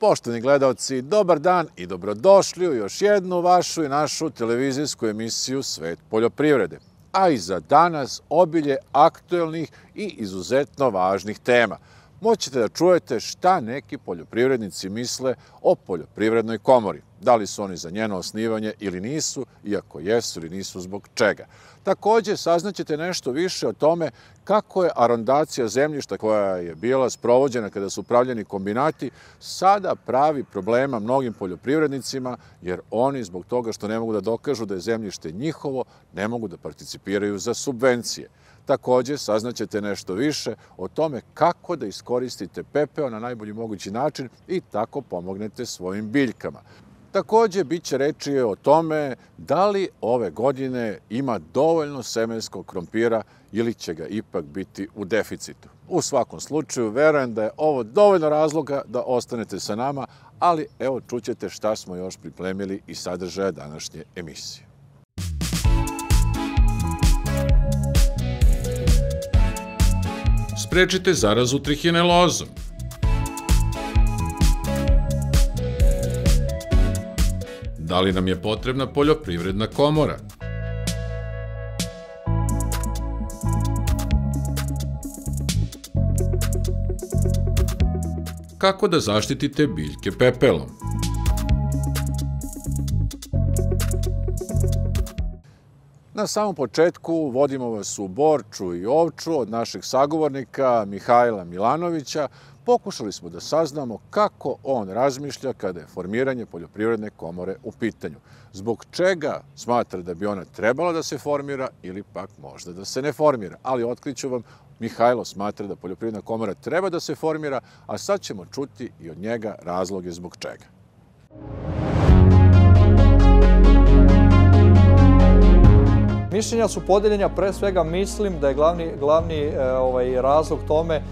Poštovani gledalci, dobar dan i dobrodošli u još jednu vašu i našu televizijsku emisiju Svet poljoprivrede. A i za danas obilje aktuelnih i izuzetno važnih tema. Moćete da čujete šta neki poljoprivrednici misle o poljoprivrednoj komori. Da li su oni za njeno osnivanje ili nisu, iako jesu ili nisu zbog čega. Također saznaćete nešto više o tome kako je arondacija zemljišta koja je bila sprovođena kada su pravljeni kombinati sada pravi problema mnogim poljoprivrednicima jer oni zbog toga što ne mogu da dokažu da je zemljište njihovo ne mogu da participiraju za subvencije. Također saznaćete nešto više o tome kako da iskoristite pepeo na najbolji mogući način i tako pomognete svojim biljkama. Također bit će reči o tome da li ove godine ima dovoljno semenskog krompira ili će ga ipak biti u deficitu. U svakom slučaju, verujem da je ovo dovoljno razloga da ostanete sa nama, ali evo čućete šta smo još pripremili i sadržaja današnje emisije. Sprečite zarazu trihinelozom. Da li nam je potrebna poljoprivredna komora? Kako da zaštitite biljke pepelom? Na samom početku vodimo vas u Borču i Ovču od našeg sagovornika Mihajla Milanovića. Pokušali smo da saznamo kako on razmišlja kada je formiranje poljoprivredne komore u pitanju. Zbog čega smatra da bi ona trebala da se formira ili pak možda da se ne formira. Ali otkriću vam, Mihajlo smatra da poljoprivredna komora treba da se formira, a sad ćemo čuti i od njega razloge zbog čega. Mišljenja su podeljenja, pre svega mislim da je glavni razlog tome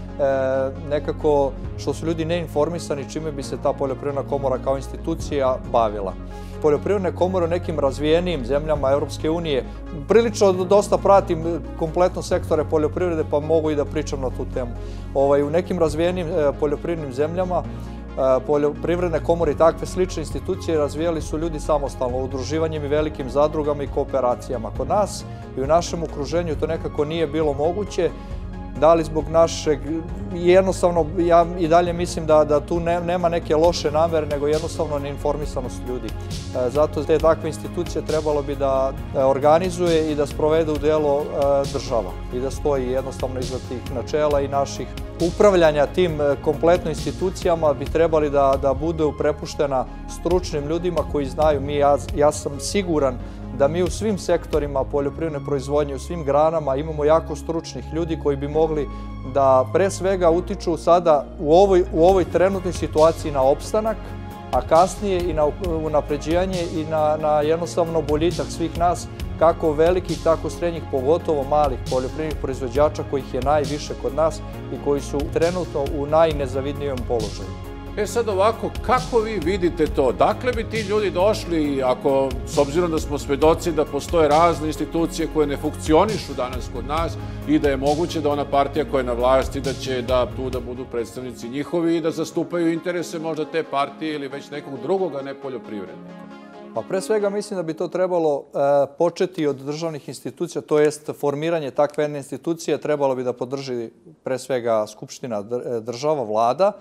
nekako što su ljudi neinformisani čime bi se ta poljoprivredna komora kao institucija bavila. Poljoprivredne komore u nekim razvijenijim zemljama Europske unije, prilično dosta pratim kompletno sektore poljoprivrede pa mogu i da pričam na tu temu. U nekim razvijenim poljoprivrednim zemljama poljoprivredne komore i takve slične institucije razvijali su ljudi samostalno, udruživanjem i velikim zadrugama i kooperacijama. Kod nas i u našem okruženju to nekako nije bilo moguće. Da li zbog našeg, jednostavno ja i dalje mislim da tu nema neke loše namere, nego jednostavno neinformisanost ljudi. Zato te takve institucije trebalo bi da organizuje i da sprovede u delo država i da stoji jednostavno iza tih načela i naših upravljanja tim kompletno institucijama bi trebali da budu prepuštena stručnim ljudima koji znaju. Ja sam siguran da mi u svim sektorima poljoprivredne proizvodnje, u svim granama imamo jako stručnih ljudi koji bi mogli da pre svega utiču sada u ovoj trenutnoj situaciji na opstanak, a kasnije i na unapređivanje i na jednostavno boljitak svih nas, kako velikih, tako srednjih, pogotovo malih poljoprivrednih proizvođača kojih je najviše kod nas i koji su trenutno u najnezavidnijem položaju. Sad ovako, kako vi vidite to? Dakle bi ti ljudi došli, ako, s obzirom da smo svedoci da postoje razne institucije koje ne funkcionišu danas kod nas i da je moguće da ona partija koja je na vlasti da će tu da budu predstavnici njihovi i da zastupaju interese možda te partije ili već nekog drugog, a ne poljoprivrednika? Pa pre svega mislim da bi to trebalo početi od državnih institucija, to jest formiranje takve jedne institucije trebalo bi da podrži pre svega Skupština država, vlada,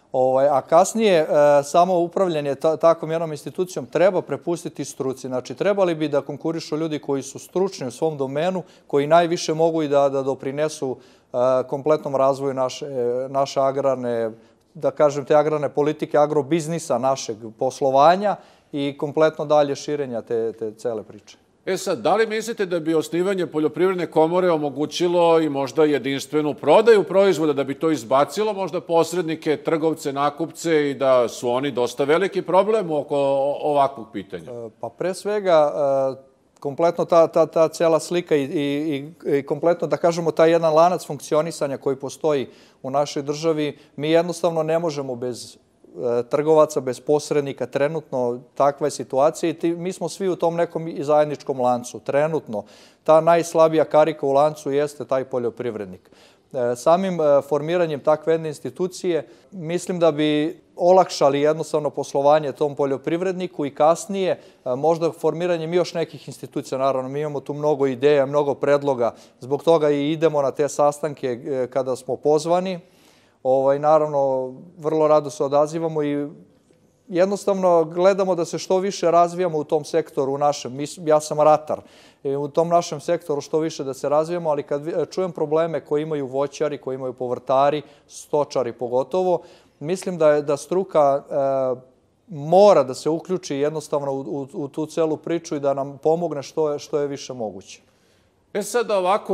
a kasnije samo upravljanje takvom jednom institucijom treba prepustiti struci. Znači, trebali bi da konkurišu ljudi koji su stručni u svom domenu, koji najviše mogu i da doprinesu kompletnom razvoju naše agrarne, da kažem, te agrarne politike, agrobiznisa, našeg poslovanja i kompletno dalje širenja te cele priče. Sad, da li mislite da bi osnivanje poljoprivredne komore omogućilo i možda jedinstvenu prodaju proizvoda, da bi to izbacilo možda posrednike, trgovce, nakupce i da su oni dosta veliki problem oko ovakvog pitanja? Pa pre svega, kompletno ta cela slika i kompletno, da kažemo, taj jedan lanac funkcionisanja koji postoji u našoj državi, mi jednostavno ne možemo bez trgovaca, bez posrednika. Trenutno takva je situacija i mi smo svi u tom nekom zajedničkom lancu. Trenutno ta najslabija karika u lancu jeste taj poljoprivrednik. Samim formiranjem takve jedne institucije mislim da bi olakšali jednostavno poslovanje tom poljoprivredniku i kasnije možda formiranjem još nekih institucija. Naravno, mi imamo tu mnogo ideja, mnogo predloga, zbog toga i idemo na te sastanke kada smo pozvani. Naravno, vrlo rado se odazivamo i jednostavno gledamo da se što više razvijamo u tom sektoru našem. Ja sam ratar. U tom našem sektoru što više da se razvijamo, ali kad čujem probleme koje imaju voćari, koje imaju povrtari, stočari pogotovo, mislim da struka mora da se uključi jednostavno u tu celu priču i da nam pomogne što je više moguće. Sada ovako,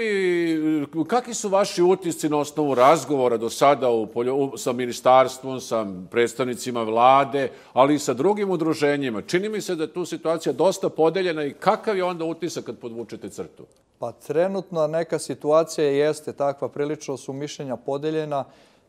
kakvi su vaši utisci na osnovu razgovora do sada sa ministarstvom, sa predstavnicima vlade, ali i sa drugim udruženjima? Čini mi se da je tu situacija dosta podeljena i kakav je onda utisak kad podvučete crtu? Pa trenutno neka situacija jeste takva, prilično su mišljenja podeljena.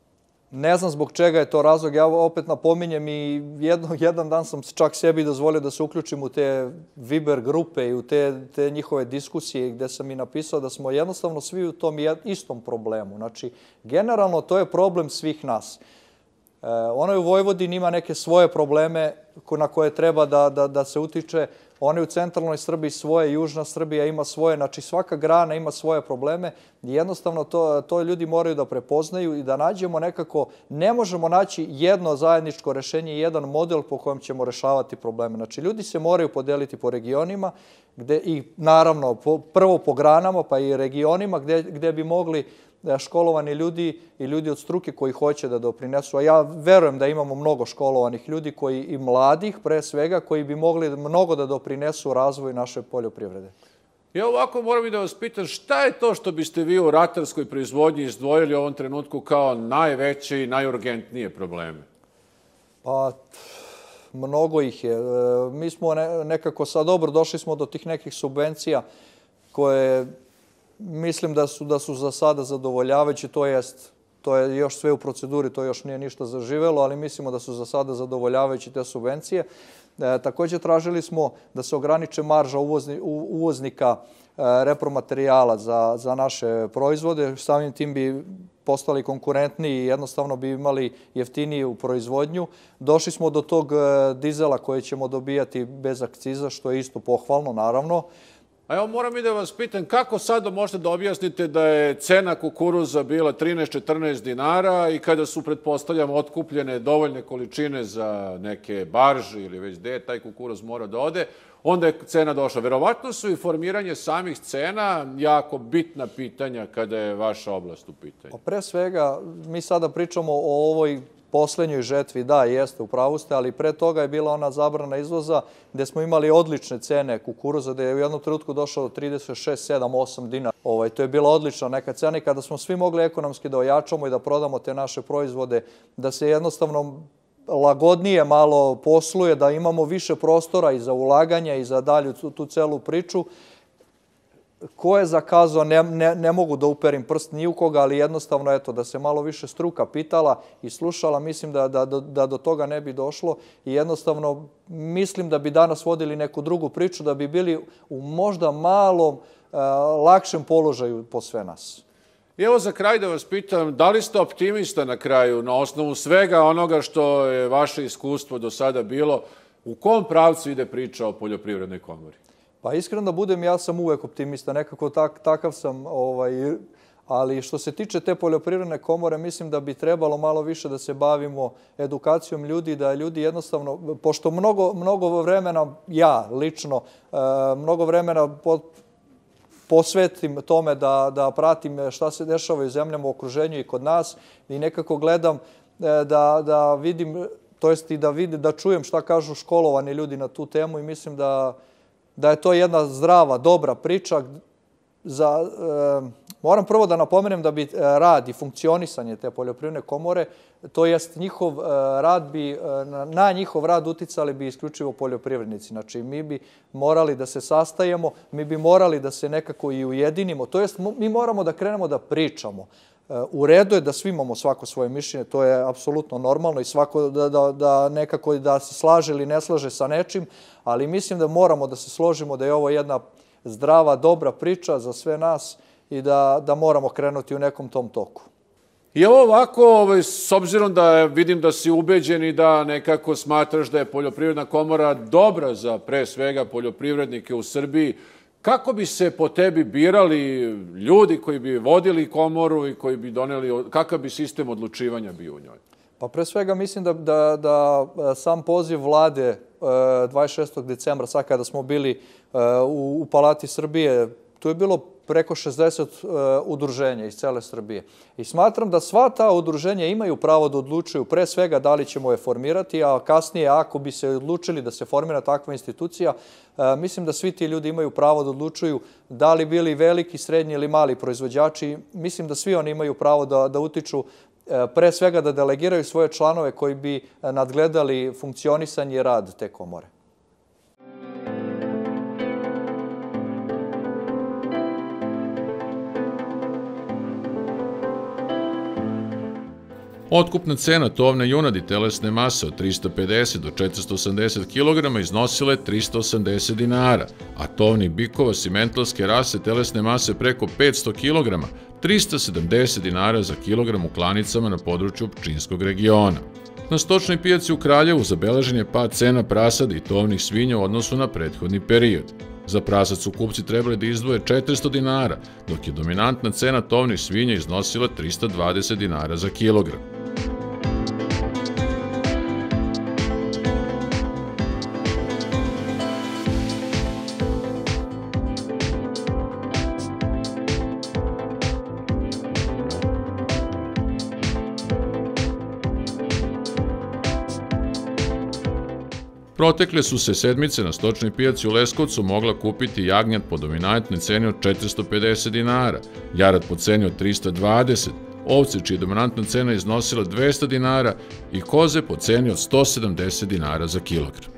Ne znam zbog čega je to razlog, ja opet napominjem i jedan dan sam čak sebi dozvolio da se uključim u te Viber grupe i u te njihove diskusije gde sam i napisao da smo jednostavno svi u tom istom problemu. Znači, generalno to je problem svih nas. Onaj u Vojvodini ima neke svoje probleme na koje treba da se utiče. One u centralnoj Srbiji svoje, južna Srbija ima svoje, znači svaka grana ima svoje probleme i jednostavno to ljudi moraju da prepoznaju i da nađemo nekako, ne možemo naći jedno zajedničko rešenje, jedan model po kojem ćemo rešavati probleme. Znači ljudi se moraju podeliti po regionima i naravno prvo po granama pa i regionima gde bi mogli školovani ljudi i ljudi od struke koji hoće da doprinesu. A ja verujem da imamo mnogo školovanih ljudi i mladih pre svega koji bi mogli mnogo da doprinesu razvoju naše poljoprivrede. Ja ovako moram i da vas pitam šta je to što biste vi u ratarskoj proizvodnji izdvojili u ovom trenutku kao najveće i najurgentnije probleme? Pa mnogo ih je. Mi smo nekako sad dobro došli smo do tih nekih subvencija koje mislim da su za sada zadovoljavajući, to je još sve u proceduri, to još nije ništa zaživelo, ali mislimo da su za sada zadovoljavajući te subvencije. Također tražili smo da se ograniče marža uvoznika repromaterijala za naše proizvode, samim tim bi postali konkurentniji i jednostavno bi imali jeftiniju proizvodnju. Došli smo do tog dizela koje ćemo dobijati bez akciza, što je isto pohvalno, naravno. A evo moram i da vas pitam, kako sada možete da objasnite da je cena kukuruza bila 13-14 dinara i kada su, pretpostavljam, otkupljene dovoljne količine za neke barže ili već gde taj kukuruz mora da ode, onda je cena došla. Verovatno su i formiranje samih cena jako bitna pitanja kada je vaša oblast u pitanju. Pre svega, mi sada pričamo o ovoj poslednjoj žetvi, da, jeste, u pravu ste, ali pre toga je bila ona zabrana izvoza gde smo imali odlične cene kukuruza, gde je u jednom trenutku došao do 36, 7, 8 dinara. To je bila odlična neka cena i kada smo svi mogli ekonomski da ojačamo i da prodamo te naše proizvode, da se jednostavno lagodnije malo posluje, da imamo više prostora i za ulaganje i za dalju tu celu priču. Ko je zakazao, ne mogu da uperim prst ni u koga, ali jednostavno eto, da se malo više struka pitala i slušala, mislim da do toga ne bi došlo i jednostavno mislim da bi danas vodili neku drugu priču, da bi bili u možda malom lakšem položaju po sve nas. I evo za kraj da vas pitam, da li ste optimista na kraju, na osnovu svega onoga što je vaše iskustvo do sada bilo, u kom pravcu ide priča o Poljoprivrednoj komori? Pa iskreno da budem, ja sam uvek optimista, nekako takav sam, ali što se tiče te Poljoprivredne komore, mislim da bi trebalo malo više da se bavimo edukacijom ljudi, da ljudi jednostavno, pošto mnogo vremena, ja lično, mnogo vremena posvetim tome da pratim šta se dešava u zemljama u okruženju i kod nas i nekako gledam da vidim, to jest i da čujem šta kažu školovani ljudi na tu temu i mislim da je to jedna zdrava, dobra priča. Moram prvo da napomenem da bi rad i funkcionisanje te Poljoprivredne komore, to jest na njihov rad uticali bi isključivo poljoprivrednici. Znači, mi bi morali da se sastajemo, mi bi morali da se nekako i ujedinimo, to jest mi moramo da krenemo da pričamo. U redu je da svi imamo svako svoje mišljenje, to je apsolutno normalno i svako da nekako da se slaže ili ne slaže sa nečim, ali mislim da moramo da se složimo da je ovo jedna zdrava, dobra priča za sve nas i da moramo krenuti u nekom tom toku. I evo ovako, s obzirom da vidim da si ubeđen i da nekako smatraš da je Poljoprivredna komora dobra za pre svega poljoprivrednike u Srbiji, kako bi se po tebi birali ljudi koji bi vodili komoru i koji bi doneli, kakav bi sistem odlučivanja bio u njoj? Pa pre svega mislim da sam poziv vlade 26. decembra, sad kada smo bili u Palati Srbije, tu je bilo preko 60 udruženja iz cele Srbije. I smatram da sva ta udruženja imaju pravo da odlučuju pre svega da li ćemo je formirati, a kasnije ako bi se odlučili da se formira takva institucija, mislim da svi ti ljudi imaju pravo da odlučuju da li bili veliki, srednji ili mali proizvođači. Mislim da svi oni imaju pravo da utiču, pre svega da delegiraju svoje članove koji bi nadgledali funkcionisanje i rad te komore. Otkupna cena tovne junadi telesne mase od 350 do 480 kg iznosila je 380 dinara, a tovnih bikova simentalske rase telesne mase preko 500 kg 370 dinara za kilogram u klanicama na području Pčinjskog regiona. Na stočnoj pijaci u Kraljevu zabeležen je pad cena prasadi i tovnih svinja u odnosu na prethodni period. Za prasac su kupci trebali da izdvoje 400 dinara, dok je dominantna cena tovnih svinja iznosila 320 dinara za kilogram. Protekle su se sedmice na stočnoj pijaci u Leskovcu mogla kupiti jagnjad po dominantnoj ceni od 450 dinara, jarad po ceni od 320, ovce čija dominantna cena iznosila 200 dinara i koze po ceni od 170 dinara za kilogram.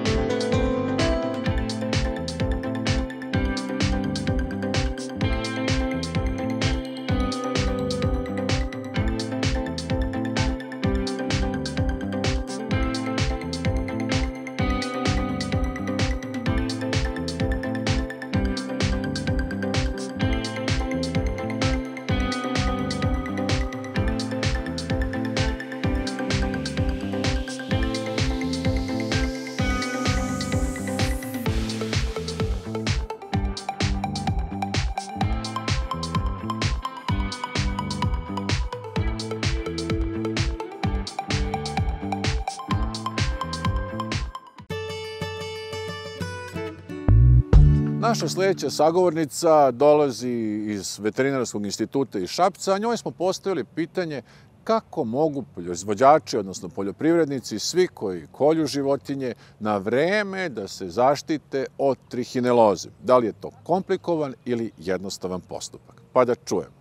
Naša sljedeća sagovornica dolazi iz Veterinarskog instituta iz Šapca, a njoj smo postavili pitanje kako mogu proizvođači, odnosno poljoprivrednici, svi koji kolju životinje, na vreme da se zaštite od trihineloze. Da li je to komplikovan ili jednostavan postupak? Pa da čujemo.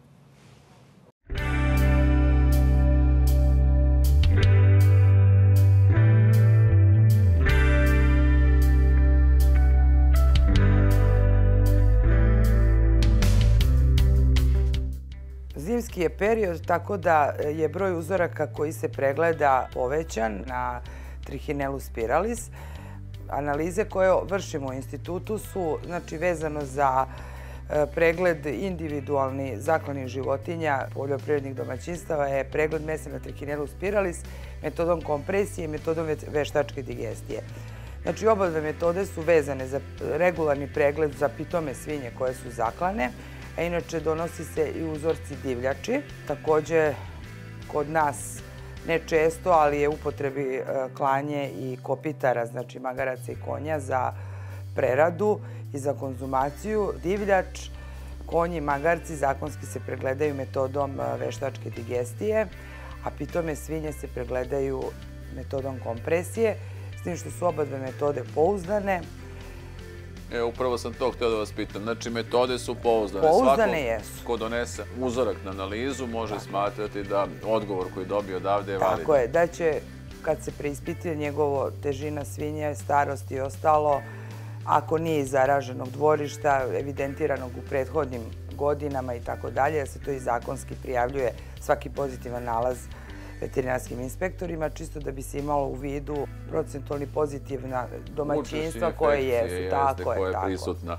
Zimski je period, tako da je broj uzoraka koji se pregleda povećan na Trichinellus spiralis. Analize koje vršimo u institutu su vezano za pregled individualni zaklanih životinja poljoprivrednih domaćinstava je pregled mesa na Trichinellus spiralis metodom kompresije i metodom veštačke digestije. Znači, oba dve metode su vezane za regularni pregled za pitome svinje koje su zaklane, a inače donosi se i uzorci divljači. Također, kod nas ne često, ali je u upotrebi klanje i kopitara, znači magaraca i konja za preradu i za konzumaciju. Divljač, konji i magarci zakonski se pregledaju metodom veštačke digestije, a pitome svinje se pregledaju metodom kompresije, s tim što su oba dve metode pouzdane. Upravo sam to htio da vas pitam. Znači, metode su pouzdane. Pouzdane jesu. Svako ko donese uzorak na analizu može smatrati da odgovor koji dobije odavde je validan. Tako je, da će, kad se preispituje njegovo težina svinje, starost i ostalo, ako nije iz zaraženog dvorišta, evidentiranog u prethodnim godinama i tako dalje, da se to i zakonski prijavljuje svaki pozitivan nalaz veterinarskim inspektorima, čisto da bi se imalo u vidu procentualni pozitivna domaćinstva koje jesu. Tako je prisutna.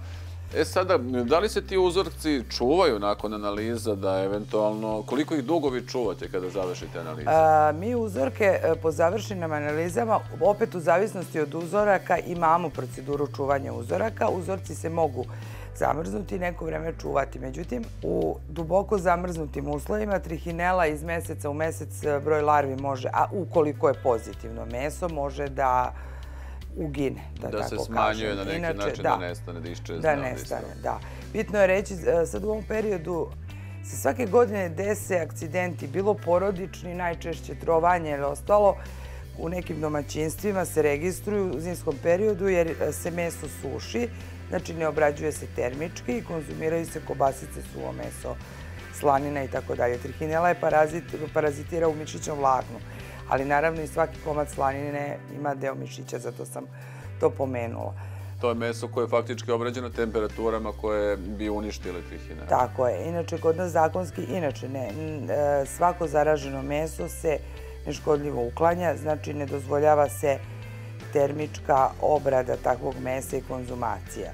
Sada, da li se ti uzorci čuvaju nakon analiza, da eventualno, koliko ih dugo vi čuvate kada završite analize? Mi uzorke po završenim analizama, opet u zavisnosti od uzoraka, imamo proceduru čuvanja uzoraka. Uzorci se mogu zamrznuti i neko vreme čuvati. Međutim, u duboko zamrznutim uslovima trihinela iz meseca u mesec broj larvi može, a ukoliko je pozitivno meso, može da ugine, da tako kažem. Da se smanjuje na neki način, da nestane, da iščezne. Da nestane, da. Bitno je reći, sad u ovom periodu se svake godine dese akcidenti, bilo porodični, najčešće trovanje ili ostalo, u nekim domaćinstvima se registruju u zimskom periodu jer se meso suši, znači ne obrađuje se termički, konzumiraju se kobasice, suvo meso, slanina i tako dalje. Trihinela je parazitira u mišićnom vlaknu, ali naravno i svaki komad slanine ima deo mišića, zato sam to pomenula. To je meso koje je faktički obrađeno temperaturama koje bi uništile trihinelu. Tako je. Inače, kod nas zakonski, svako zaraženo meso se neškodljivo uklanja, znači ne dozvoljava se termička obrada takvog mesa i konzumacija.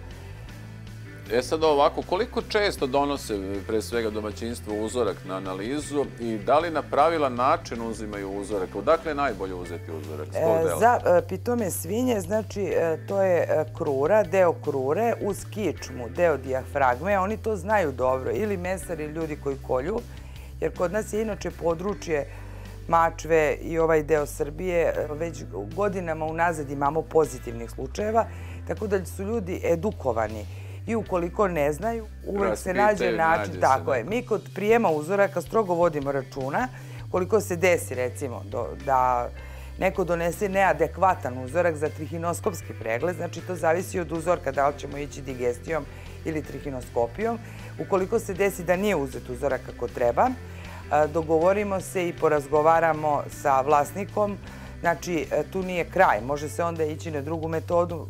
Sad ovako, koliko često donose pre svega domaćinstvo uzorak na analizu i da li na pravilan način uzimaju uzorak? Odakle je najbolje uzeti uzorak? Za pitome svinje, znači to je krura, deo krure uz kičmu, deo dijafragme. Oni to znaju dobro, ili mesari, ljudi koji kolju, jer kod nas je inače područje Mačve i ovaj deo Srbije, već godinama unazad imamo pozitivnih slučajeva, tako da su ljudi edukovani. I ukoliko ne znaju, uvek se nađe način. Tako je. Mi kod prijema uzoraka strogo vodimo računa. Koliko se desi, recimo, da neko donese neadekvatan uzorak za trihinoskopski pregled, znači to zavisi od uzorka, da li ćemo ići digestijom ili trihinoskopijom. Ukoliko se desi da nije uzet uzorak kako treba, dogovorimo se i porazgovaramo sa vlasnikom. Znači, tu nije kraj. Može se onda ići na drugu metodu,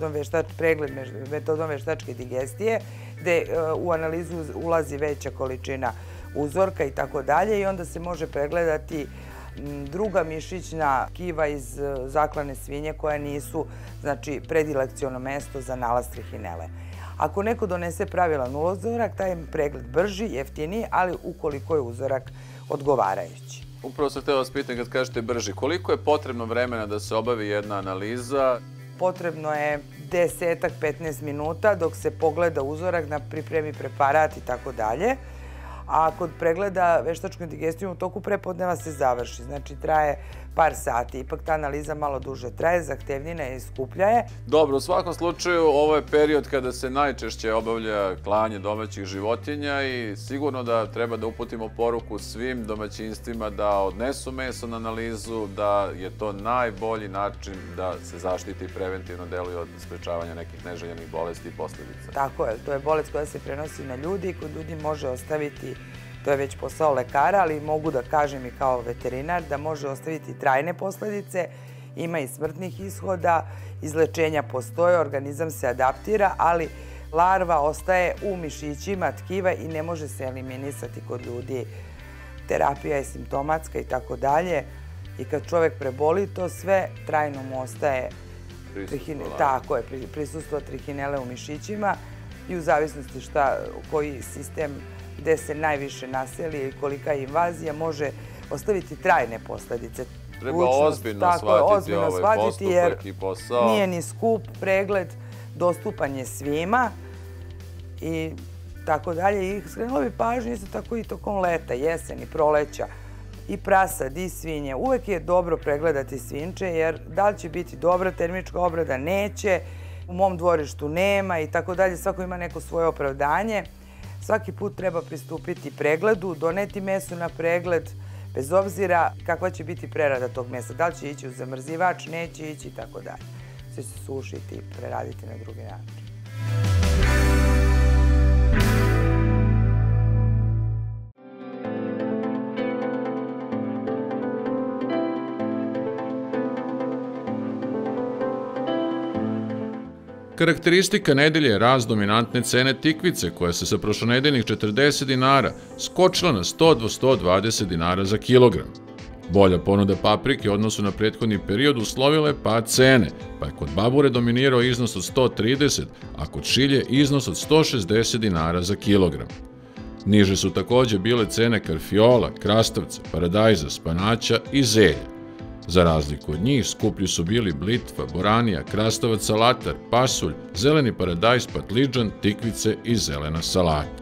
metodom veštačke digestije, gde u analizu ulazi veća količina uzorka i tako dalje i onda se može pregledati druga mišićna tkiva iz zaklane svinje koja nisu, znači, predilekciono mesto za nalaz trihinele. Ako neko donese pravilan uzorak, taj je pregled brži, jeftiniji, ali ukoliko je uzorak odgovarajući. Upravo sam htio vas pitam kad kažete brži. Koliko je potrebno vremena da se obavi jedna analiza? Potrebno je 10-15 minuta dok se pogleda uzorak, pripremi preparat i tako dalje. A kod pregleda veštačkom digestijom u toku prepodneva se završi. Znači, traje par sati. Ipak ta analiza malo duže traje, zahtevnina je i skuplja je. Dobro, u svakom slučaju ovo je period kada se najčešće obavlja klanje domaćih životinja i sigurno da treba da uputimo poruku svim domaćinstvima da odnesu meso na analizu, da je to najbolji način da se zaštiti i preventivno deluje od sprečavanja nekih neželjenih bolesti i posljedica. Tako je, to je bolest koja se prenosi na ljudi i kod ljudi može ostaviti, to je već posao lekara, ali mogu da kažem i kao veterinar, da može ostaviti trajne posljedice, ima i smrtnih ishoda, izlečenja postoje, organizam se adaptira, ali larva ostaje u mišićima tkiva i ne može se eliminisati kod ljudi. Terapija je simptomatska i tako dalje. I kad čovek preboli to sve, trajno mu ostaje prisustvo trihinele u mišićima i u zavisnosti koji sistem gde se najviše naseli i kolika je invazija, može ostaviti trajne posljedice. Treba ozbiljno shvatiti postupak i posao. Nije ni skup pregled, dostupan je svima i tako dalje. I skrenula bi pažnju isto tako i tokom leta, jeseni, proleća, i prasad, i svinje. Uvek je dobro pregledati svinče, jer da li će biti dobra termička obrada, neće, u mom dvorištu nema i tako dalje. Svako ima neko svoje opravdanje. Svaki put treba pristupiti pregledu, doneti meso na pregled, bez obzira kakva će biti prerada tog mesa. Da li će ići u zamrzivač, neće ići i tako dalje. Sve se sušiti i preraditi na drugi način. Karakteristika nedelje je rast dominantne cene tikvice, koja se sa prošlonedeljnih 40 dinara skočila na 100 do 120 dinara za kilogram. Bolja ponuda paprike u odnosu na prethodni period uslovila je pad cene, pa je kod babure dominirao iznos od 130, a kod šilje iznos od 160 dinara za kilogram. Niže su takođe bile cene karfiola, krastavca, paradajza, spanaća i zelja. Za razliku od njih, skuplji su bili blitva, boranija, krastavac, salatar, pasulj, zeleni paradajz, patliđan, tikvice i zelena salata.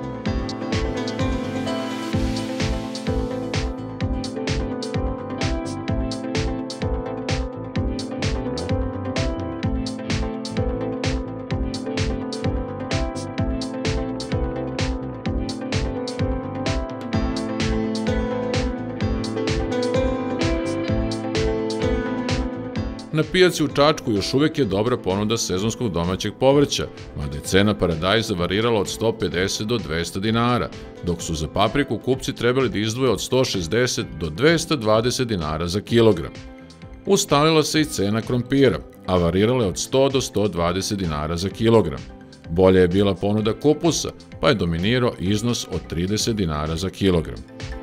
Na pijaci u Čačku još uvek je dobra ponuda sezonskog domaćeg povrća, mada je cena paradajza varirala od 150 do 200 dinara, dok su za papriku kupci trebali da izdvoje od 160 do 220 dinara za kilogram. Ustalila se i cena krompira, a varirala je od 100 do 120 dinara za kilogram. Bolja je bila ponuda kupusa, pa je dominirao iznos od 30 dinara za kilogram.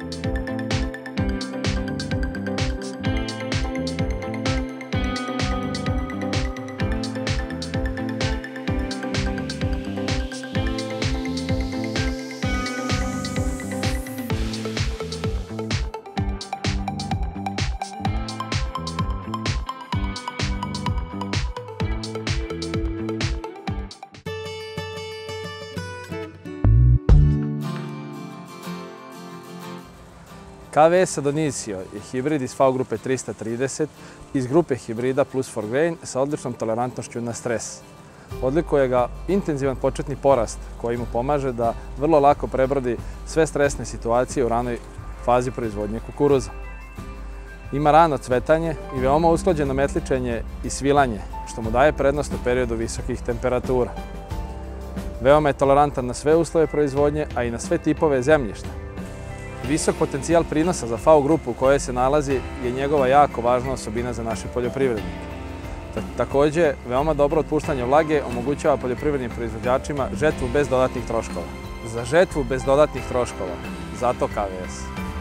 KVS Adonisio je hibrid iz V grupe 330 iz grupe hibrida Plus 4 Grain sa odličnom tolerantnošću na stres. Odlikuje ga intenzivan početni porast koji mu pomaže da vrlo lako prebrodi sve stresne situacije u ranoj fazi proizvodnje kukuruza. Ima rano cvetanje i veoma usklađeno metličenje i svilanje, što mu daje prednost u periodu visokih temperatura. Veoma je tolerantan na sve uslove proizvodnje, a i na sve tipove zemljišta. Visok potencijal prinosa za V grupu u kojoj se nalazi je njegova jako važna osobina za naše poljoprivrednike. Takođe, veoma dobro otpuštanje vlage omogućava poljoprivrednim proizvođačima žetvu bez dodatnih troškova. Za žetvu bez dodatnih troškova, zato KVS.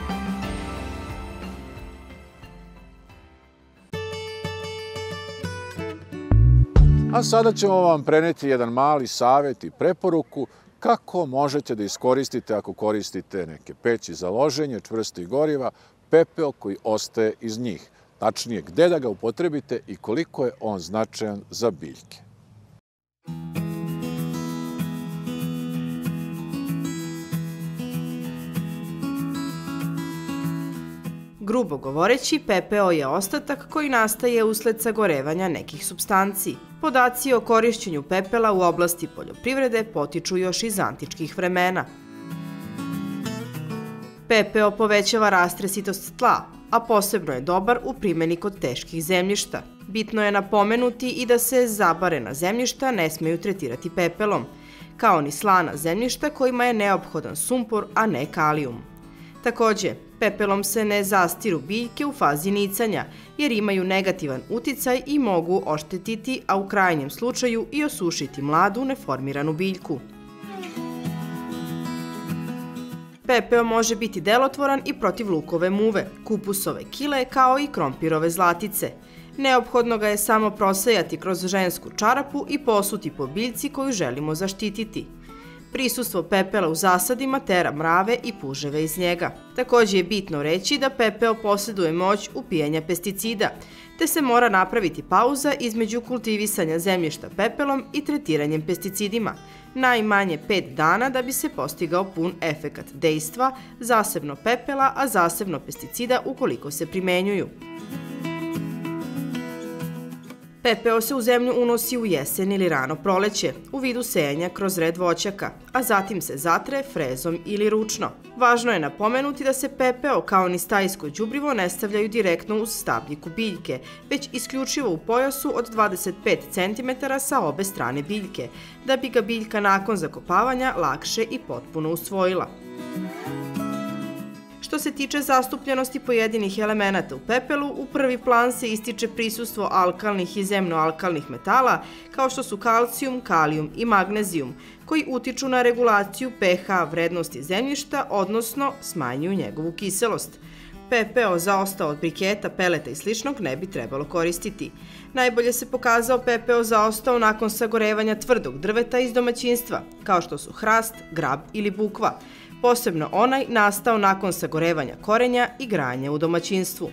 A sada ćemo vam preneti jedan mali savjet i preporuku kako možete da iskoristite ako koristite neke peći za loženje čvrstih goriva, pepeo koji ostaje iz njih. Tačnije, gde da ga upotrebite i koliko je on značajan za biljke. Grubo govoreći, pepeo je ostatak koji nastaje usled sagorevanja nekih supstanci. Podaci o korišćenju pepela u oblasti poljoprivrede potiču još iz antičkih vremena. Pepeo povećava rastresitost tla, a posebno je dobar u primjeni kod teških zemljišta. Bitno je napomenuti i da se zabarena zemljišta ne smeju tretirati pepelom, kao ni slana zemljišta kojima je neophodan sumpor, a ne kalijum. Takođe, pepelom se ne zastiru biljke u fazi nicanja, jer imaju negativan uticaj i mogu oštetiti, a u krajnjem slučaju i osušiti mladu neformiranu biljku. Pepeo može biti delotvoran i protiv lukove muve, kupusove kile kao i krompirove zlatice. Neophodno ga je samo prosejati kroz žensku čarapu i posuti po biljci koju želimo zaštititi. Prisustvo pepela u zasadima tera mrave i puževe iz njega. Takođe je bitno reći da pepeo posjeduje moć upijanja pesticida, te se mora napraviti pauza između kultivisanja zemljišta pepelom i tretiranjem pesticidima, najmanje 5 dana da bi se postigao pun efekat dejstva, zasebno pepela, a zasebno pesticida ukoliko se primenjuju. Pepeo se u zemlju unosi u jesen ili rano proleće, u vidu sejanja kroz red voćaka, a zatim se zatre frezom ili ručno. Važno je napomenuti da se pepeo kao ni stajsko đubrivo ne stavljaju direktno uz stabljiku biljke, već isključivo u pojasu od 25 cm sa obe strane biljke, da bi ga biljka nakon zakopavanja lakše i potpuno usvojila. Što se tiče zastupljenosti pojedinih elemenata u pepelu, u prvi plan se ističe prisustvo alkalnih i zemnoalkalnih metala, kao što su kalcijum, kalijum i magnezijum, koji utiču na regulaciju pH vrednosti zemljišta, odnosno smanjuju njegovu kiselost. PPO zaostao od briketa, peleta i sličnog ne bi trebalo koristiti. Najbolje se pokazao PPO zaostao nakon sagorevanja tvrdog drveta iz domaćinstva, kao što su hrast, grab ili bukva, posebno onaj nastao nakon sagorevanja korenja i granja u domaćinstvu.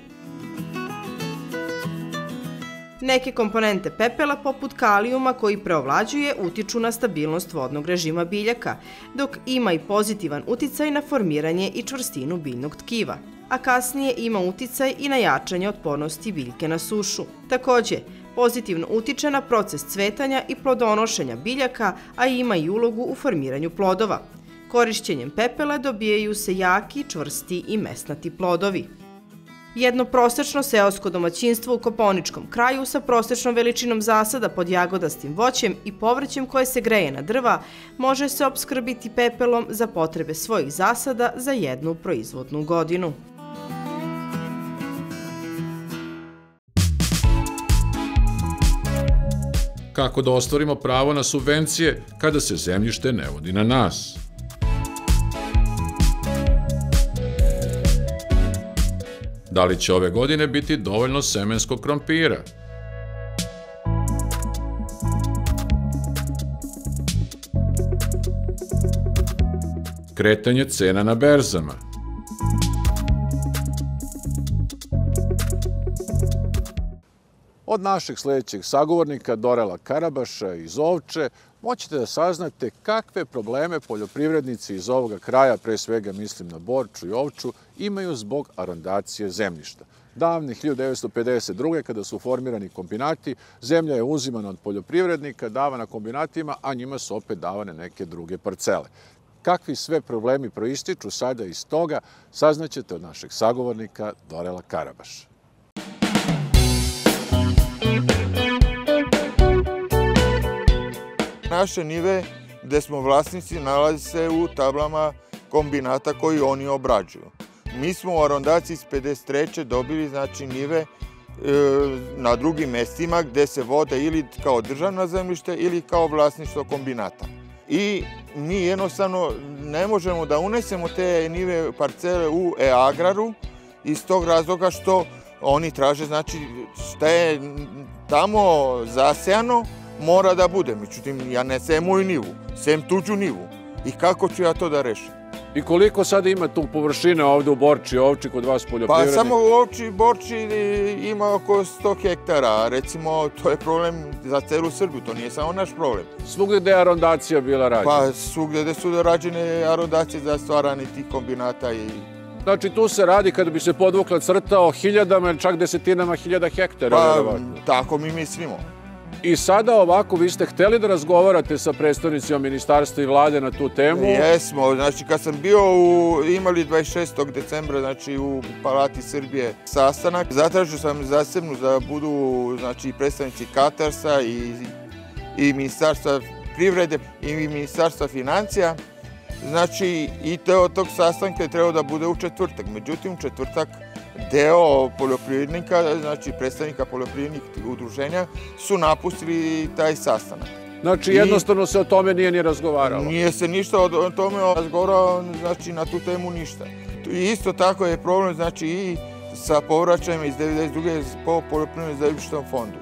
Neke komponente pepela, poput kalijuma koji preovlađuje, utiču na stabilnost vodnog režima biljaka, dok ima i pozitivan uticaj na formiranje i čvrstinu biljnog tkiva, a kasnije ima uticaj i na jačanje otpornosti biljke na sušu. Takođe, pozitivno utiče na proces cvetanja i plodonošenja biljaka, a ima i ulogu u formiranju plodova. Korišćenjem pepela dobijaju se jaki, čvrsti i mesnati plodovi. Jedno prosečno seosko domaćinstvo u Kopaoničkom kraju sa prosečnom veličinom zasada pod jagodastim voćem i povrćem koje se greje na drva može se opskrbiti pepelom za potrebe svojih zasada za jednu proizvodnu godinu. Kako da ostvarimo pravo na subvencije kada se zemljište ne vodi na nas? Da li će ove godine biti dovoljno semenskog krompira? Kretanje cena na berzama. Od našeg sledećeg sagovornika Dorela Karabaša iz Ovče moćete da saznate kakve probleme poljoprivrednici iz ovoga kraja, pre svega mislim na Borču i Ovču, imaju zbog arondacije zemljišta. Davne 1952. kada su formirani kombinati, zemlja je uzimana od poljoprivrednika, davana kombinatima, a njima su opet davane neke druge parcele. Kakvi sve problemi proističu sada iz toga, saznaćete od našeg sagovornika Dorela Karabaša. Naše njive gde smo vlasnici nalazi se u tablama kombinata koji oni obrađuju. Mi smo u arondaciji iz 53. dobili znači njive na drugim mestima gde se vode ili kao državno zemljište ili kao vlasništvo kombinata. I mi jednostavno ne možemo da unesemo te njive parcele u e-agraru iz tog razloga što oni traže znači šta je tamo zasejano mora da bude. Međutim, ja ne sejem moju njivu, sejem tuđu njivu. I kako ću ja to da rešim? I koliko sada ima tu površine ovde u Borči i Ovči kod vas poljoprivrednika? Pa samo u Ovči i Borči ima oko 100 hektara. Recimo, to je problem za celu Srbiju, to nije samo naš problem. Svugde gde je arondacija bila rađena? Pa svugde gde su rađene arondacije za stvaranje tih kombinata i... Znači, tu se radi, kada bi se podvukla crta, o hiljadama ili čak desetinama hiljada hektara. Pa, tako mi mislimo. I sada ovako, vi ste hteli da razgovarate sa predstavnicima ministarstva i vlade na tu temu? Jesmo, znači kad sam bio imali 26. decembra znači u Palati Srbije sastanak, zatražio sam zasebnu da budu znači predstavnici Katarsa i Ministarstva privrede i Ministarstva financija. Znači i od tog sastanka je trebao da bude u četvrtak, međutim u četvrtak deo poljoprivrednika, znači predstavnika poljoprivrednih udruženja, su napustili taj sastanak. Znači jednostavno se o tome nije ni razgovaralo? Nije se ništa o tome razgovaralo, znači na tu temu ništa. I isto tako je problem, znači i sa povraćajima iz 92. po poljoprivrednom zemljišnom fondu.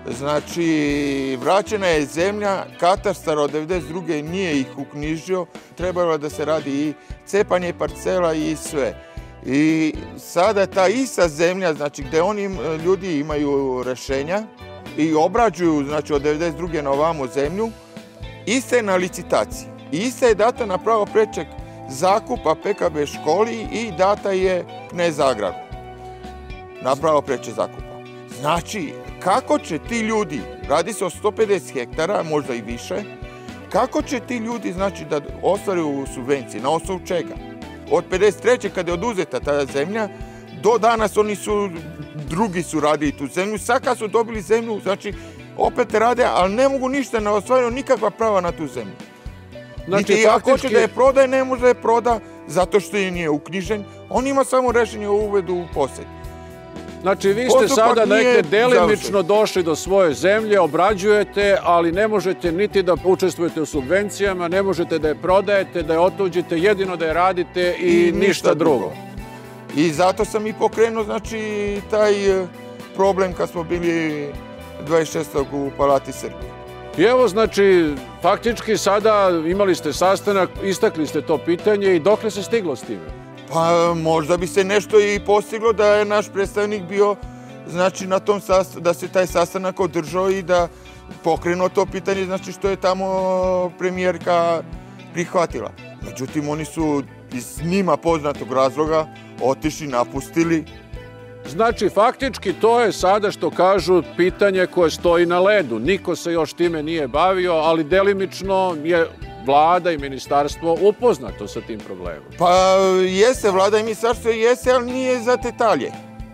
Znači, vraćena je zemlja, katastar od 92. nije ih uknjižio, trebalo je da se radi i cepanje parcela i sve. I sada ta ista zemlja, znači gde oni ljudi imaju rešenja i obrađuju, znači od 92. na ovamo zemlju, ista je na licitaciji. Ista je data na pravo prečeg zakupa PKB školi i data je Knez Agraru na pravo preče zakupa. Znači, kako će ti ljudi, radi se o 150 hektara, možda i više, kako će ti ljudi, znači, da ostvaruju subvencije, na osnovu čega? Od 53. kada je oduzeta ta zemlja, do danas drugi su radili tu zemlju, sad kad su dobili zemlju, znači, opet rade, ali ne mogu ništa, ne ostvaruju nikakva prava na tu zemlju. Znači, ako hoće da je prodaje, ne može da je proda, zato što je nije uknjižen, on ima samo rešenje o uvedu u posed. Znači, vi ste sada negde delimično došli do svoje zemlje, obrađujete, ali ne možete niti da učestvujete u subvencijama, ne možete da je prodajete, da je otuđite, jedino da je radite i ništa drugo. I zato sam i pokrenuo, znači, taj problem kad smo bili 26. u Palati Srbije. I evo, znači, faktički sada imali ste sastanak, istakli ste to pitanje i dokle se stiglo s time? Pa možda bi se nešto i postiglo da je naš predstavnik bio, znači, na tom da se taj sastanak održao i da pokrenuo to pitanje, znači, što je tamo premijerka prihvatila. Međutim, oni su iz njima poznatog razloga otišli, napustili. Znači, faktički to je sada, što kažu, pitanje koje stoji na ledu. Niko se još time nije bavio, ali delimično je vlada i ministarstvo upoznato sa tim problemom. Pa jeste, vlada i ministarstvo jeste, ali nije za detalje.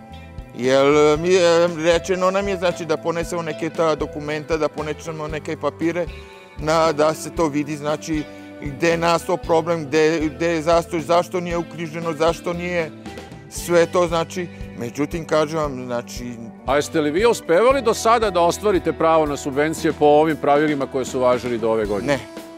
Jer rečeno nam je, znači, da ponesemo neke ta dokumenta, da ponesemo neke papire, da se to vidi, znači, gde je nastao problem, gde je zastoj, zašto nije uknjiženo, zašto nije sve to, znači, međutim, kažem vam, znači... A jeste li vi uspevali do sada da ostvarite pravo na subvencije po ovim pravilima koje su važili do ove godine? Ne.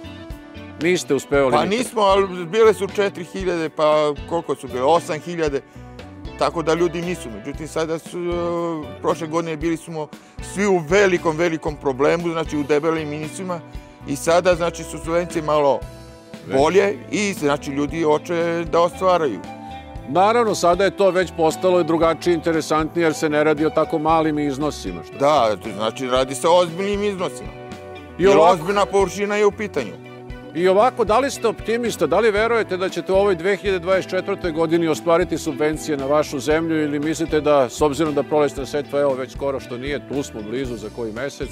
Niste uspevali? Pa nismo, ali bile su 4.000, pa koliko su bile? 8.000, tako da ljudi nisu. Međutim, sada su, prošle godine bili smo svi u velikom problemu, znači u debelim minusima, i sada, znači, su subvencije malo bolje i, znači, ljudi hoće da ostvaraju. Naravno, sada je to već postalo drugačije interesantnije jer se ne radi o tako malim iznosima. Da, znači radi se o ozbiljnim iznosima. Jer ozbiljna površina je u pitanju. I ovako, da li ste optimista, da li verujete da ćete u ovoj 2024. godini ostvariti subvencije na vašu zemlju ili mislite da, s obzirom da prolećna setva, evo već skoro što nije, tu smo blizu za koji mesec?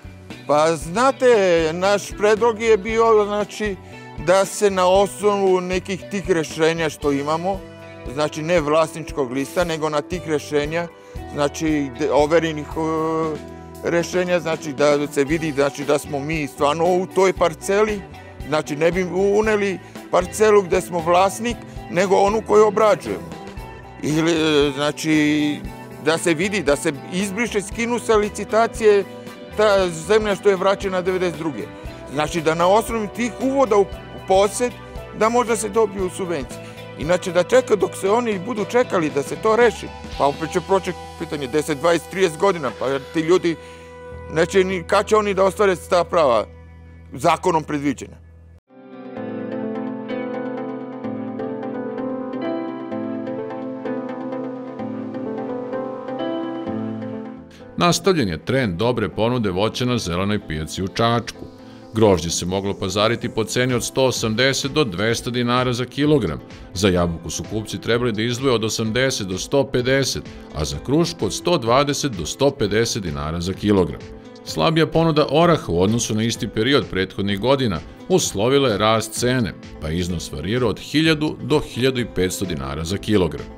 Pa znate, naš predlog je bio, znači, da se na osnovu nekih tih rešenja što imamo, znači ne vlasničkog lista, nego na tih rešenja, znači overenih rešenja, znači da se vidi, znači, da smo mi stvarno u toj parceli, znači ne bi uneli parcelu gde smo vlasnik, nego onu koju obrađujemo. Ili, znači, da se vidi, da se izbriše, skinu sa licitacije ta zemlja što je vraćena 92. Znači da na osnovu tih uvoda u posed, da možda se dobiju subvencije. Inače, da čeka dok se oni budu čekali da se to reši, pa opet će proći pitanje 10, 20, 30 godina, pa ti ljudi neće ni, kad će oni da ostvare ta prava zakonom predviđena. Nastavljen je trend dobre ponude voća na zelenoj pijaci u Čačku. Grožđe se moglo pazariti po ceni od 180 do 200 dinara za kilogram. Za jabuku su kupci trebali da izdvoje od 80 do 150, a za krušku od 120 do 150 dinara za kilogram. Slabija ponuda oraha u odnosu na isti period prethodnih godina uslovila je rast cene, pa iznos varirao od 1000 do 1500 dinara za kilogram.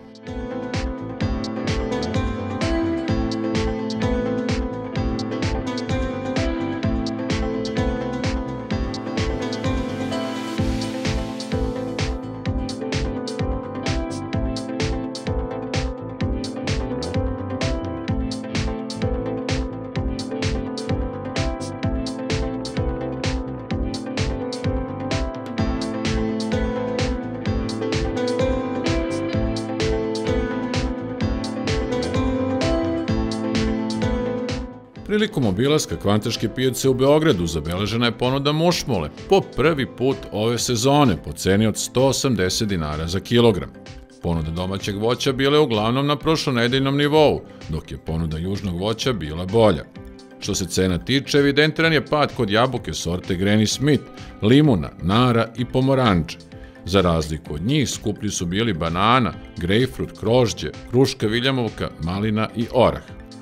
Prilikom obilaska kvantaške pijace u Beogradu zabeležena je ponuda mušmole po prvi put ove sezone po ceni od 180 dinara za kilogram. Ponuda domaćeg voća bila je uglavnom na prošlonedeljnom nivou, dok je ponuda južnog voća bila bolja. Što se cena tiče, evidentiran je pad kod jabuke sorte Granny Smith, limuna, nara i pomoranče. Za razliku od njih skuplji su bili banana, grejpfrut, krožđe, kruška viljamovka, malina i orah.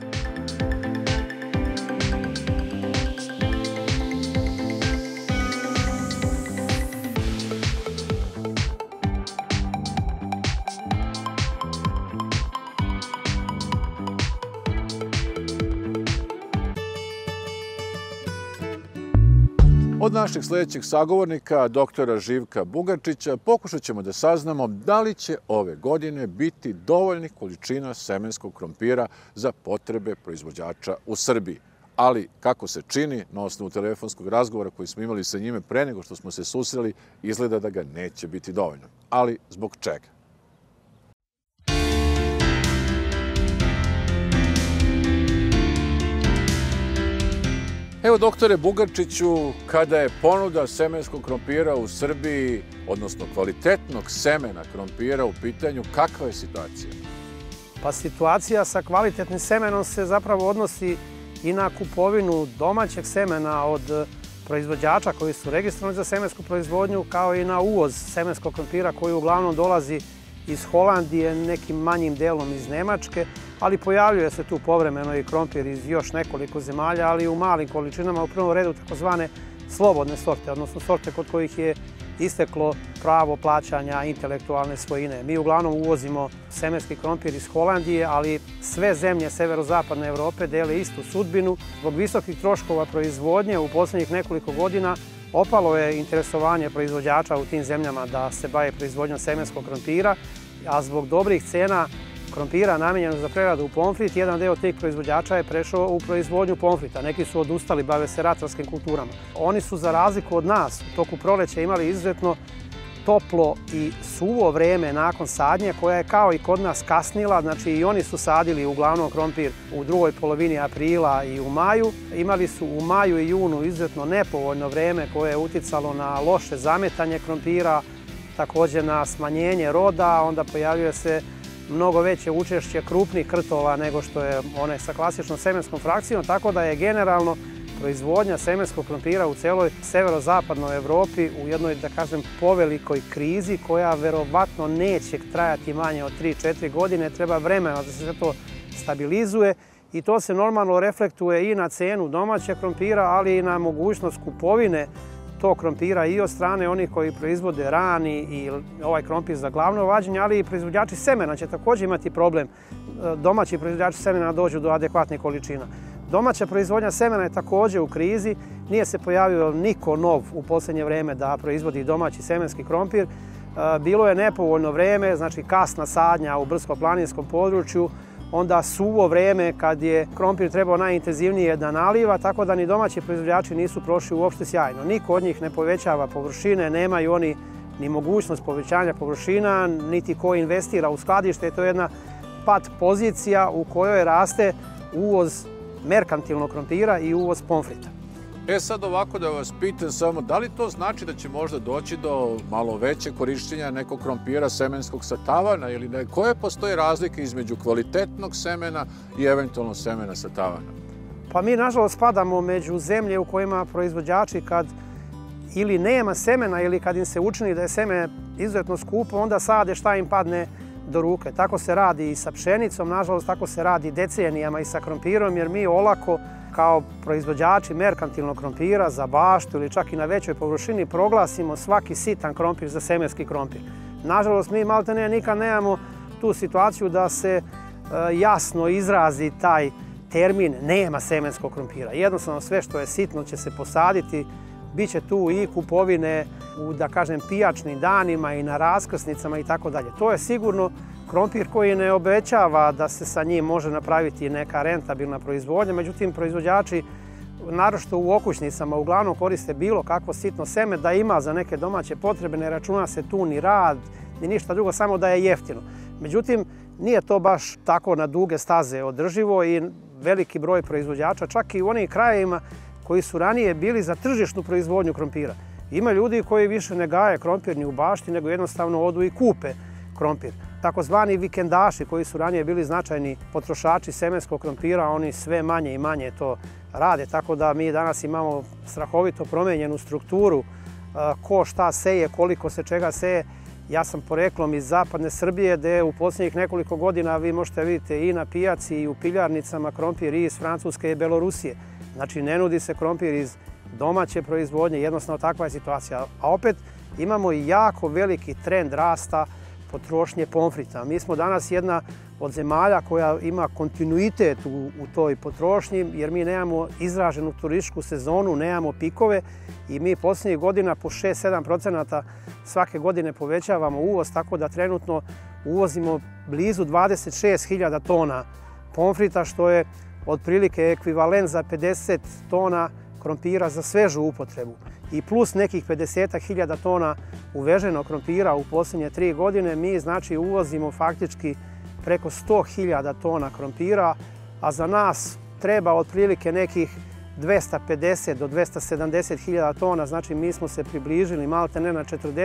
Od našeg sljedećeg sagovornika, doktora Živka Bugarčića, pokušat ćemo da saznamo da li će ove godine biti dovoljnih količina semenskog krompira za potrebe proizvođača u Srbiji. Ali, kako se čini, na osnovu telefonskog razgovora koji smo imali sa njime pre nego što smo se susreli, izgleda da ga neće biti dovoljno. Ali zbog čega? Evo, doktore Bugarčiću, kada je ponuda semenskog krompira u Srbiji, odnosno kvalitetnog semena krompira u pitanju, kakva je situacija? Pa situacija sa kvalitetnim semenom se zapravo odnosi i na kupovinu domaćeg semena od proizvođača koji su registrovani za semensku proizvodnju, kao i na uvoz semenskog krompira koji uglavnom dolazi iz Holandije, nekim manjim delom iz Nemačke, ali pojavljuje se tu povremeno i krompir iz još nekoliko zemalja, ali u malim količinama, u prvom redu takozvane slobodne sorte, odnosno sorte kod kojih je isteklo pravo plaćanja intelektualne svojine. Mi uglavnom uvozimo semenski krompir iz Holandije, ali sve zemlje severozapadne Evrope dele istu sudbinu. Zbog visokih troškova proizvodnje u posljednjih nekoliko godina opalo je interesovanje proizvođača u tim zemljama da se bave proizvodnjom semenskog krompira, a zbog dobrih cena krompira namijenjenog za preradu u pomfrit, jedan deo tih proizvođača je prešao u proizvodnju pomfrita. Neki su odustali, bave se ratarskim kulturama. Oni su, za razliku od nas, u toku proleća imali izuzetno toplo i suvo vreme nakon sadnje, koja je kao i kod nas kasnila. Znači i oni su sadili uglavnom krompir u drugoj polovini aprila i u maju. Imali su u maju i junu izuzetno nepovoljno vreme koje je uticalo na loše zametanje krompira, također na smanjenje roda, onda pojavljuje se mnogo veće učešće krupnih krtova nego što je one sa klasičnom semenskom frakcijom, tako da je generalno proizvodnja semenskog krompira u celoj severozapadnoj Evropi u jednoj, da kažem, povelikoj krizi koja verovatno neće trajati manje od 3-4 godine. Treba vremena da se sve to stabilizuje i to se normalno reflektuje i na cenu domaćeg krompira, ali i na mogućnost kupovine tog krompira i od strane onih koji proizvode rani i ovaj krompir za glavno vađenje, ali i proizvođači semena će također imati problem. Domaći proizvođači semena dođu do adekvatnih količina. Domaća proizvodnja semena je također u krizi. Nije se pojavio niko nov u posljednje vreme da proizvodi domaći semenski krompir. Bilo je nepovoljno vreme, znači kasna sadnja u brdsko-planinskom području, onda suvo vreme kad je krompir trebao najintenzivnije da naliva, tako da ni domaći proizvođači nisu prošli uopšte sjajno. Niko od njih ne povećava površine, nemaju oni ni mogućnost povećanja površina, niti ko investira u skladište. To je jedna pat pozicija u kojoj raste uvoz merkantilnog krompira i uvoz pomfrita. Sad ovako da vas pitam samo, da li to znači da će možda doći do malo veće korišćenja nekog krompira semenskog sa tavana ili ne? Koje postoje razlike između kvalitetnog semena i eventualno semena sa tavana? Pa mi, nažalost, spadamo među zemlje u kojima proizvođači kad ili nema semena ili kad im se učini da je seme izuzetno skupo, onda sade šta im padne do ruke. Tako se radi i sa pšenicom, nažalost, tako se radi decenijama i sa krompirom, jer mi olako kao proizvođači merkantilnog krompira za baštu ili čak i na većoj površini proglasimo svaki sitan krompir za semenski krompir. Nažalost, mi maltene nikad nemamo tu situaciju da se jasno izrazi taj termin nema semenskog krompira. Jednostavno sve što je sitno će se posaditi, bit će tu i kupovine u, da kažem, pijačnim danima i na raskrsnicama i tako dalje. To je sigurno krompir koji ne obećava da se sa njim može napraviti neka rentabilna proizvodnja, međutim proizvođači, naročito u okućnicama, uglavnom koriste bilo kakvo sitno seme da ima za neke domaće potrebe, ne računa se tu ni rad, ni ništa drugo, samo da je jeftino. Međutim, nije to baš tako na duge staze održivo i veliki broj proizvođača, čak i u onim krajevima koji su ranije bili za tržišnu proizvodnju krompira. Ima ljudi koji više ne gaje krompir ni u bašti, nego jednostavno odu i kupe krompir. Takozvani vikendaši koji su ranije bili značajni potrošači semenskog krompira, oni sve manje i manje to rade, tako da mi danas imamo strahovito promenjenu strukturu ko šta seje, koliko se čega seje. Ja sam poreklom iz zapadne Srbije, gde u posljednjih nekoliko godina vi možete vidjeti i na pijaci i u piljarnicama krompir i iz Francuske i Belorusije. Znači, ne nudi se krompir iz domaće proizvodnje, jednostavno takva je situacija. A opet imamo i jako veliki trend rasta potrošnje pomfrita. Mi smo danas jedna od zemalja koja ima kontinuitet u toj potrošnji, jer mi nemamo izraženu turističku sezonu, nemamo pikove i mi posljednjih godina po 6-7% svake godine povećavamo uvoz, tako da trenutno uvozimo blizu 26.000 tona pomfrita, što je otprilike ekvivalent za 50 tona krompira za svežu upotrebu i plus nekih 50.000 tona uveženog krompira u posljednje 3 godine, mi znači uvozimo faktički preko 100.000 tona krompira, a za nas treba otprilike nekih 250 do 270 hiljada tona, znači mi smo se približili malte ne na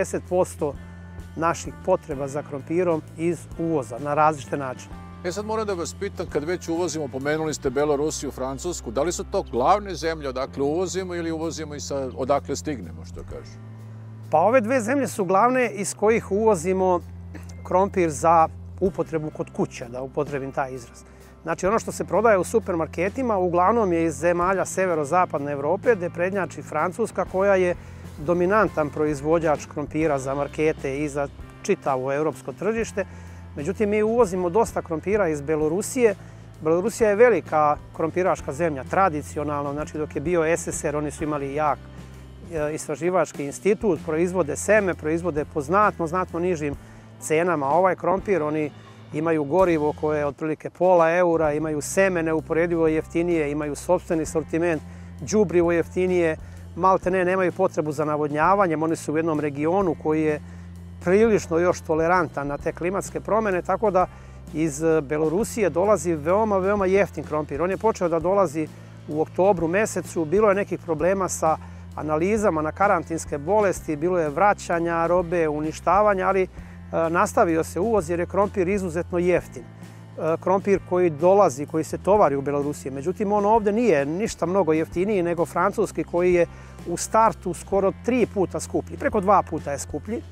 40% naših potreba za krompirom iz uvoza na različite načine. Sad moram da vas pitam, kad već uvozimo, pomenuli ste Belorusiju, Francusku, da li su to glavne zemlje odakle uvozimo ili uvozimo i odakle stignemo, što kažu? Pa ove dve zemlje su glavne iz kojih uvozimo krompir za upotrebu kod kuće, da upotrebim taj izraz. Znači ono što se prodaje u supermarketima uglavnom je iz zemalja severozapadne Evrope, gde prednjači Francuska koja je dominantan proizvođač krompira za markete i za čitavo europsko tržište. Međutim, mi uvozimo dosta krompira iz Belorusije. Belorusija je velika krompiraška zemlja, tradicionalno, znači dok je bio SSR, oni su imali jak istraživački institut, proizvode seme, proizvode po znatno nižim cenama. Ovaj krompir, oni imaju gorivo koje je otprilike €0,5, imaju seme neuporedivo jeftinije, imaju sopstveni sortiment, đubrivo jeftinije, malte ne, nemaju potrebu za navodnjavanjem, oni su u jednom regionu koji je prilično još tolerantan na te klimatske promjene, tako da iz Belorusije dolazi veoma jeftin krompir. On je počeo da dolazi u oktobru mesecu, bilo je nekih problema sa analizama na karantinske bolesti, bilo je vraćanja robe, uništavanja, ali nastavio se uvoz jer je krompir izuzetno jeftin. Krompir koji dolazi, koji se tovari u Belorusiji. Međutim, on ovdje nije ništa mnogo jeftiniji nego francuski koji je u startu skoro 3 puta skuplji. Preko 2 puta je skuplji.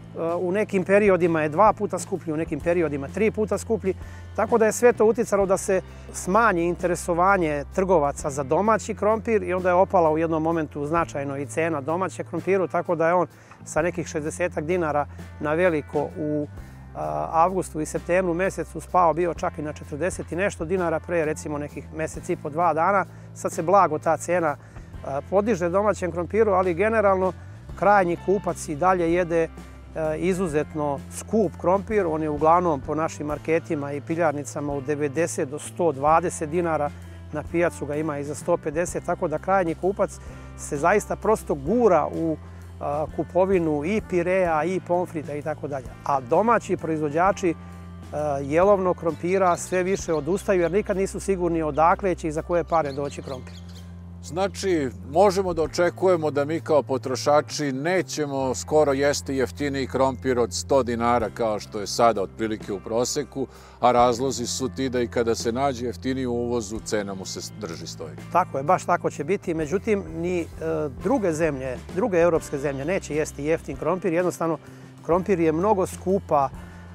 U nekim periodima je 2 puta skuplji, u nekim periodima 3 puta skuplji. Tako da je sve to uticalo da se smanji interesovanje trgovaca za domaći krompir i onda je opala u jednom momentu značajno i cena domaćeg krompiru, tako da je on sa nekih 60 dinara na veliko u avgustu i septembru mesecu spao bio čak i na 40 i nešto dinara pre recimo nekih mjesec i po 2 dana. Sad se blago ta cena podiže domaćem krompiru, ali generalno krajnji kupac i dalje jede izuzetno skup krompir. On je uglavnom po našim marketima i piljarnicama u 90 do 120 dinara. Na pijacu ga ima i za 150, tako da krajnji kupac se zaista prosto gura u kupovinu i pirea i pomfrita i tako dalje. A domaći proizvođači jelovnog krompira sve više odustaju jer nikad nisu sigurni odakle će i za koje pare doći krompir. Znači, možemo da očekujemo da mi kao potrošači nećemo skoro jesti jeftiniji krompir od 100 dinara kao što je sada otprilike u proseku, a razlozi su ti da i kada se nađe jeftiniji u uvozu, cena mu se drži stoji. Tako je, baš tako će biti. Međutim, ni druge europske zemlje neće jesti jeftin krompir. Jednostavno, krompir je mnogo skupa,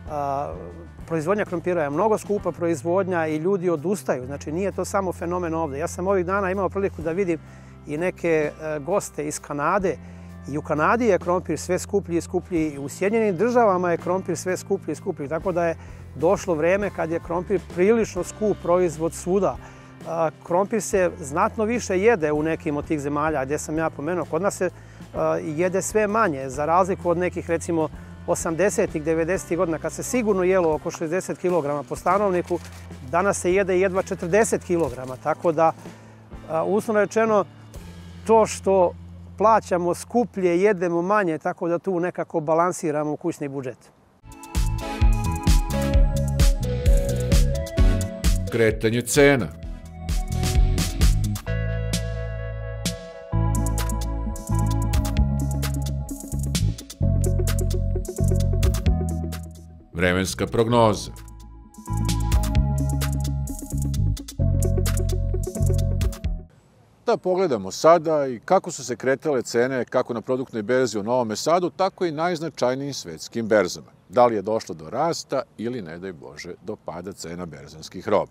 proizvodnja krompira je mnogo skupa proizvodnja i ljudi odustaju. Znači, nije to samo fenomen ovdje. Ja sam ovih dana imao priliku da vidim i neke goste iz Kanade. I u Kanadi je krompir sve skuplji i skuplji. I u Sjedinjenim Državama je krompir sve skuplji i skuplji. Tako da je došlo vreme kad je krompir prilično skup proizvod svuda. Krompir se znatno više jede u nekim od tih zemalja gdje sam ja pomenuo. Kod nas se jede sve manje, za razliku od nekih, recimo, 80-ih, 90-ih godina, kad se sigurno jelo oko 60 kg po stanovniku, danas se jede jedva 40 kg. Tako da, uslovno rečeno, to što plaćamo skuplje, jedemo manje, tako da tu nekako balansiramo kućni budžet. Kretanje cena. Vremenska prognoza. Da pogledamo sada i kako su se kretale cene kako na produktnoj berzi u Novom Sadu, tako i najznačajnijim svetskim berzama. Da li je došlo do rasta ili, ne daj Bože, do pada cena berzanskih roba.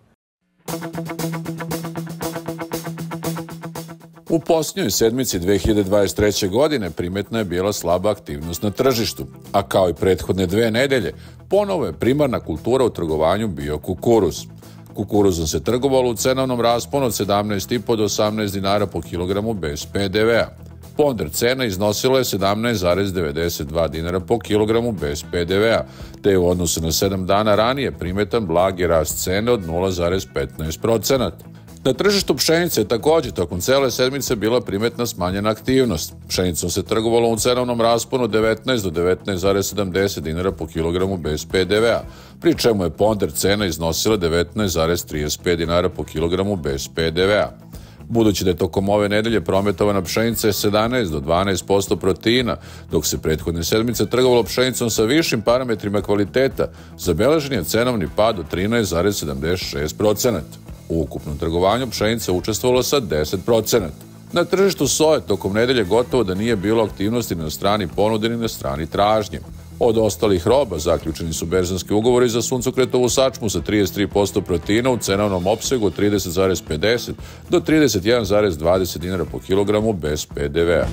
U posljednjoj sedmici 2023. godine primetna je bila slaba aktivnost na tržištu, a kao i prethodne 2 nedelje, ponovo je primarna kultura u trgovanju bio kukuruz. Kukuruzom se trgovalo u cenovnom rasponu od 17,5 do 18 dinara po kilogramu bez PDV-a. Ponder cena iznosila je 17,92 dinara po kilogramu bez PDV-a, te je u odnosu na 7 dana ranije primetan blagi rast cene od 0,15%. Na tržištu pšenice je također tokom cele sedmice bila primetna smanjena aktivnost. Pšenicom se trgovalo u cenovnom rasponu od 19 do 19,70 dinara po kilogramu bez PDV-a, pri čemu je ponder cena iznosila 19,35 dinara po kilogramu bez PDV-a. Budući da je tokom ove nedelje prometovana pšenica je 17 do 12% proteina, dok se prethodne sedmice trgovalo pšenicom sa višim parametrima kvaliteta, zabeležen je cenovni pad od 13,76%. U ukupnom trgovanju pšenica učestvovalo sa 10%. Na tržištu soje tokom nedelje gotovo da nije bilo aktivnosti na strani ponude ni na strani tražnje. Od ostalih roba zaključeni su berzanski ugovori za suncokretovu sačmu sa 33% proteina u cenovnom opsegu od 30,50 do 31,20 dinara po kilogramu bez PDV-a.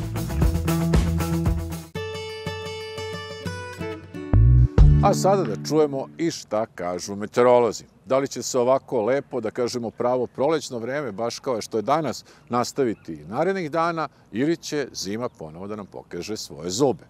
A sada da čujemo i šta kažu meteorolozi. Da li će se ovako lepo, da kažemo pravo prolećno vreme, baš kao što je danas, nastaviti i narednih dana, ili će zima ponovo da nam pokaže svoje zube?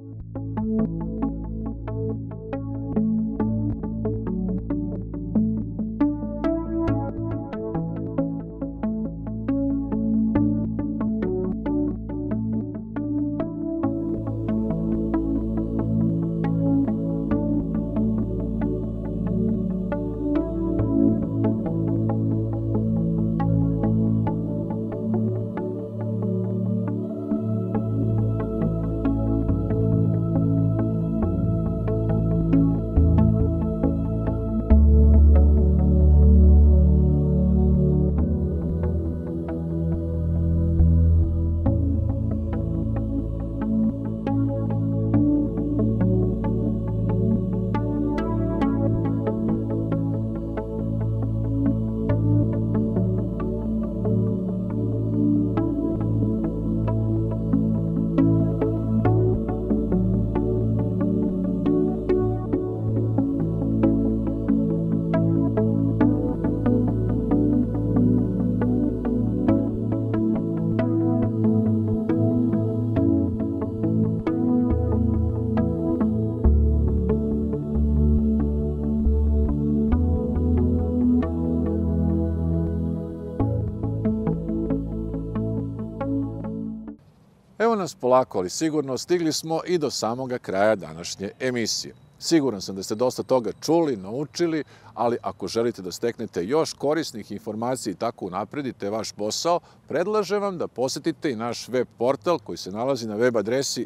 Evo nas polako, ali sigurno stigli smo i do samoga kraja današnje emisije. Siguran sam da ste dosta toga čuli, naučili, ali ako želite da steknete još korisnih informacija i tako unapredite vaš posao, predlažem vam da posetite i naš web portal koji se nalazi na web adresi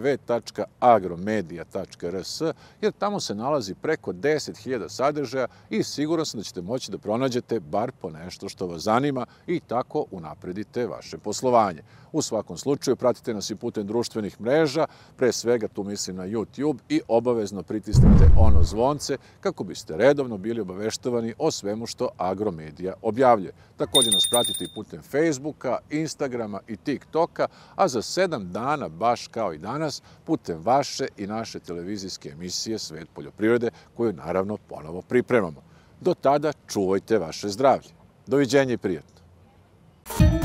www.agromedia.rs, jer tamo se nalazi preko 10.000 sadržaja i siguran sam da ćete moći da pronađete bar po nešto što vas zanima i tako unapredite vaše poslovanje. U svakom slučaju, pratite nas i putem društvenih mreža, pre svega tu mislim na YouTube, i obavezno pritisnite ono zvonce kako biste redovno bili obaveštavani o svemu što Agromedia objavljuje. Također nas pratite i putem Facebooka, Instagrama i TikToka, a za 7 dana, baš kao i danas, putem vaše i naše televizijske emisije Svet poljoprivrede, koju naravno ponovo pripremamo. Do tada čuvajte vaše zdravlje. Doviđenja i prijatno.